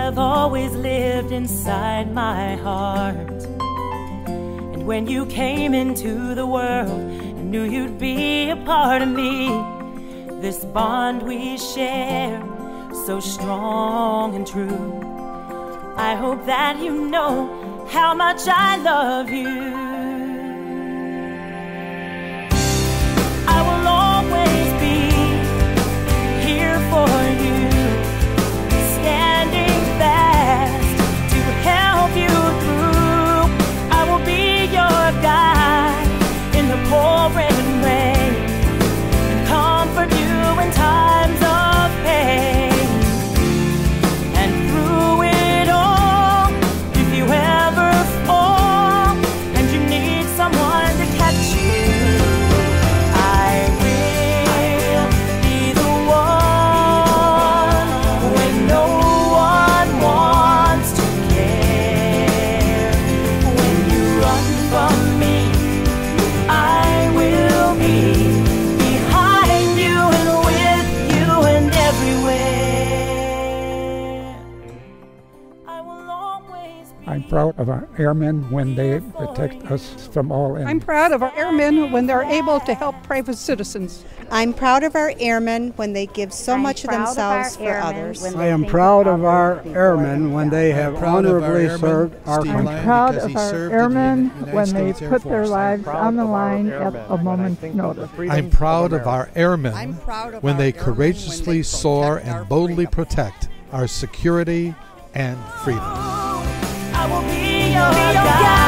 have always lived inside my heart. And when you came into the world, I knew you'd be a part of me. This bond we share, so strong and true. I hope that you know how much I love you. I will always be here for you, standing fast to help you through. I will be your guide in the pouring rain and comfort you in times of pain. And through it all, if you ever fall and you need someone to catch you, I will be the one when no one wants to care. When you run from me, I will be behind you and with you and everywhere. I will always be. I'm proud of our airmen when they protect us from all I'm enemies. proud of our airmen when they're able to help private citizens. I'm proud of our airmen when they give so I'm much of proud of our themselves for airmen others. when I they am think proud of others our before airmen when they have proud of our honorably airmen, served our Steve country. Lang, I'm proud because of he our served in the airmen United when they States Air put their Force. lives on the line at a moment's notice. I'm proud of our airmen I'm proud of when our they airmen courageously when they soar protect our and boldly freedom. protect our security and freedom. I will be your guide.